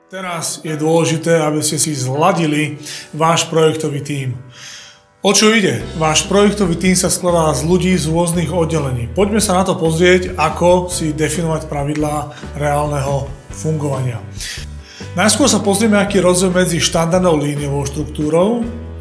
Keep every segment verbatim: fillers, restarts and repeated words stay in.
Teraz je dôležité, aby ste si zladili váš projektový tím. O čo ide? Váš projektový tím sa skladá z ľudí z rôznych oddelení. Poďme sa na to pozrieť, ako si definovať pravidlá reálneho fungovania. Najskôr sa pozrieme, aký je rozdiel medzi štandardnou líniovou štruktúrou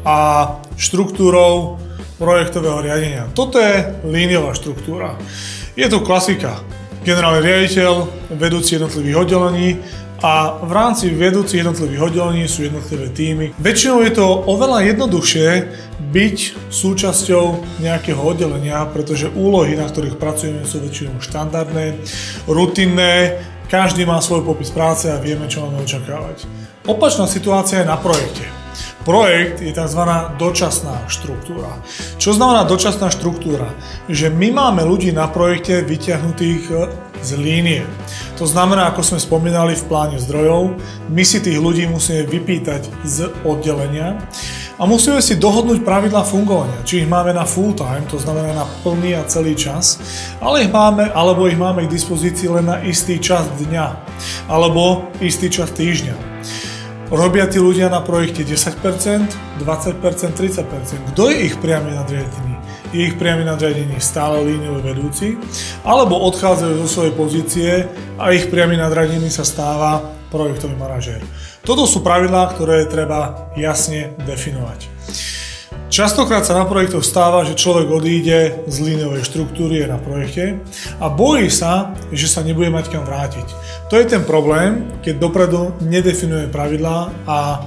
a štruktúrou projektového riadenia. Toto je líniová štruktúra. Je to klasika. Generálny riaditeľ, vedúci jednotlivých oddelení a v rámci vedúcich jednotlivých oddelení sú jednotlivé týmy. Väčšinou je to oveľa jednoduchšie byť súčasťou nejakého oddelenia, pretože úlohy, na ktorých pracujeme, sú väčšinou štandardné, rutinné, každý má svoj popis práce a vieme, čo máme očakávať. Opačná situácia je na projekte. Projekt je tzv. Dočasná štruktúra. Čo znamená dočasná štruktúra? Že my máme ľudí na projekte vyťahnutých z línie. To znamená, ako sme spomínali v pláne zdrojov, my si tých ľudí musíme vypýtať z oddelenia a musíme si dohodnúť pravidlá fungovania. Či ich máme na full time, to znamená na plný a celý čas, ale ich máme, alebo ich máme k dispozícii len na istý čas dňa, alebo istý čas týždňa. Robia tí ľudia na projekte desať percent, dvadsať percent, tridsať percent. Kto je ich priamy nadriadený? Je ich priamy nadriadený stále línioví vedúci, alebo odchádzajú zo svojej pozície a ich priamy nadriadený sa stáva projektový manažér. Toto sú pravidlá, ktoré treba jasne definovať. Častokrát sa na projektoch stáva, že človek odíde z líniovej štruktúry, je na projekte a bojí sa, že sa nebude mať kam vrátiť. To je ten problém, keď dopredu nedefinuje pravidlá a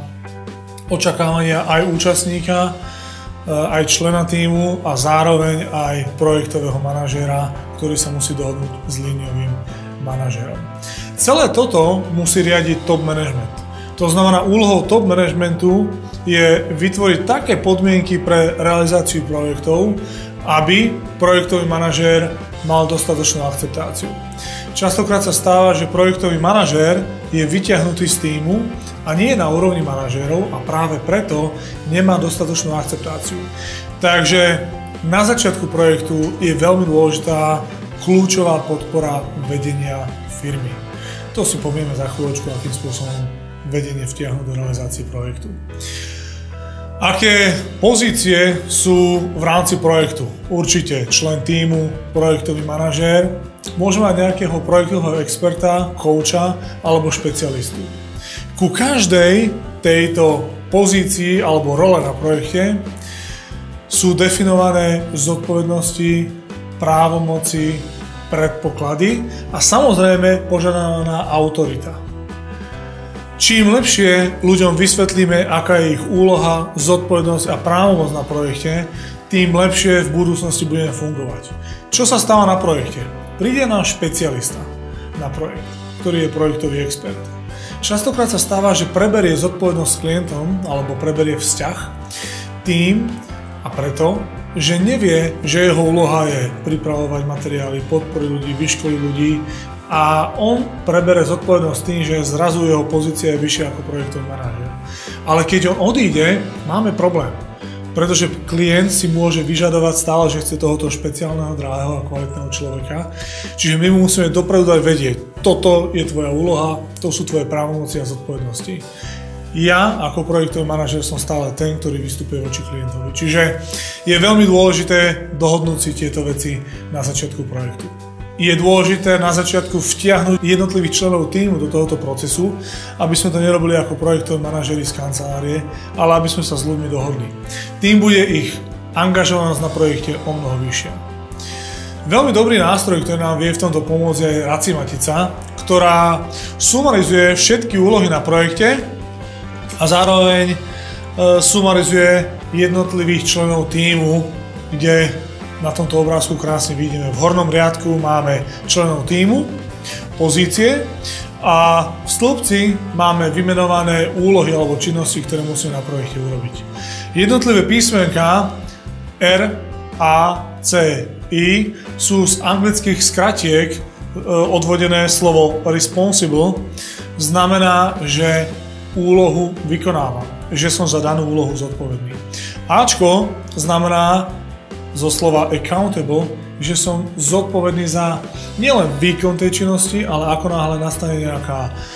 očakávania aj účastníka, aj člena tímu a zároveň aj projektového manažéra, ktorý sa musí dohodnúť s líniovým manažérom. Celé toto musí riadiť top management. To znamená, úlohou top managementu je vytvoriť také podmienky pre realizáciu projektov, aby projektový manažér mal dostatočnú akceptáciu. Častokrát sa stáva, že projektový manažér je vyťahnutý z tímu a nie je na úrovni manažérov a práve preto nemá dostatočnú akceptáciu. Takže na začiatku projektu je veľmi dôležitá kľúčová podpora vedenia firmy. To si povieme za chvíľočku, akým spôsobom vedenie vtiahnuť do realizácie projektu. Aké pozície sú v rámci projektu? Určite člen tímu, projektový manažér, môže mať nejakého projektového experta, kouča alebo špecialistu. Ku každej tejto pozícii alebo role na projekte sú definované zodpovednosti, právomoci, predpoklady a samozrejme požadovaná autorita. Čím lepšie ľuďom vysvetlíme, aká je ich úloha, zodpovednosť a právomoc na projekte, tým lepšie v budúcnosti budeme fungovať. Čo sa stáva na projekte? Príde náš špecialista na projekt, ktorý je projektový expert. Častokrát sa stáva, že preberie zodpovednosť s klientom alebo preberie vzťah tým a preto, že nevie, že jeho úloha je pripravovať materiály, podporiť ľudí, vyškoliť ľudí, a on prebere zodpovednosť tým, že zrazu jeho pozícia je vyššia ako projektový manažér. Ale keď on odíde, máme problém. Pretože klient si môže vyžadovať stále, že chce tohoto špeciálneho, drahého a kvalitného človeka. Čiže my mu musíme dopredu dať vedieť, toto je tvoja úloha, to sú tvoje právomoci a zodpovednosti. Ja ako projektový manažér som stále ten, ktorý vystupuje voči klientovi. Čiže je veľmi dôležité dohodnúť si tieto veci na začiatku projektu. Je dôležité na začiatku vtiahnuť jednotlivých členov tímu do tohoto procesu, aby sme to nerobili ako projektoví manažéri z kancelárie, ale aby sme sa s ľuďmi dohodli. Tým bude ich angažovanosť na projekte o mnoho vyššia. Veľmi dobrý nástroj, ktorý nám vie v tomto pomôcť, je Racimatica, ktorá sumarizuje všetky úlohy na projekte a zároveň sumarizuje jednotlivých členov tímu, kde na tomto obrázku krásne vidíme. V hornom riadku máme členov tímu, pozície a v stĺpci máme vymenované úlohy alebo činnosti, ktoré musíme na projekte urobiť. Jednotlivé písmenká R, A, C, I sú z anglických skratiek odvodené slovo responsible, znamená, že úlohu vykonávam, že som za danú úlohu zodpovedný. Ačko znamená zo slova accountable, že som zodpovedný za nielen výkon tej činnosti, ale ako náhle nastane nejaká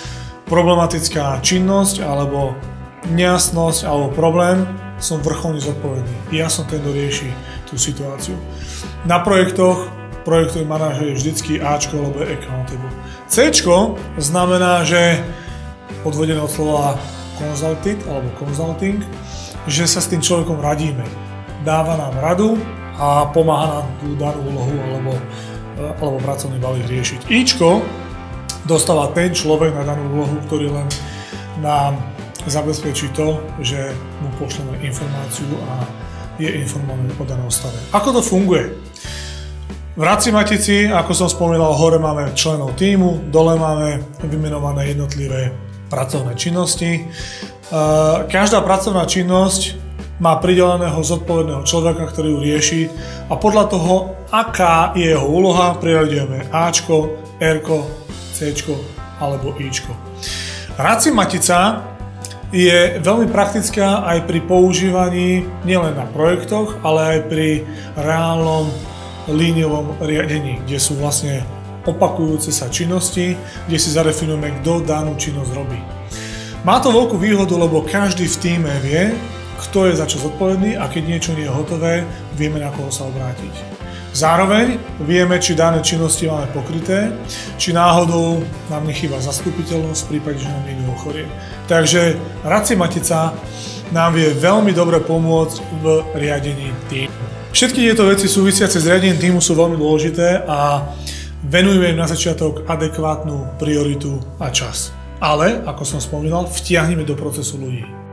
problematická činnosť alebo nejasnosť alebo problém, som vrcholne zodpovedný. Ja som ten, kto rieši tú situáciu. Na projektoch projektový manažer je vždycky Ačko alebo accountable. Cčko znamená, že odvodené od slova consulted alebo consulting, že sa s tým človekom radíme. Dáva nám radu a pomáha nám tú danú úlohu alebo, alebo pracovný balík riešiť. Ičko dostáva ten človek na danú úlohu, ktorý len nám zabezpečí to, že mu pošleme informáciu a je informovaný o danom stave. Ako to funguje? V Radci Matici, ako som spomínal, hore máme členov tímu, dole máme vymenované jednotlivé pracovné činnosti. Každá pracovná činnosť má prideleného zodpovedného človeka, ktorý ju rieši a podľa toho, aká je jeho úloha, priraďujeme Ačko, Rko, Cčko alebo Ičko. Radci Matica je veľmi praktická aj pri používaní nielen na projektoch, ale aj pri reálnom líniovom riadení, kde sú vlastne opakujúce sa činnosti, kde si zadefinujeme, kto danú činnosť robí. Má to veľkú výhodu, lebo každý v tíme vie, kto je za čo zodpovedný a keď niečo nie je hotové, vieme, na koho sa obrátiť. Zároveň vieme, či dané činnosti máme pokryté, či náhodou nám nechýba zastupiteľnosť v prípade, že nám niekto ochorie. Takže Radci Matica nám vie veľmi dobre pomôcť v riadení týmu. Všetky tieto veci súvisiace s riadením týmu sú veľmi dôležité a venujeme im na začiatok adekvátnu prioritu a čas. Ale, ako som spomínal, vtiahneme do procesu ľudí.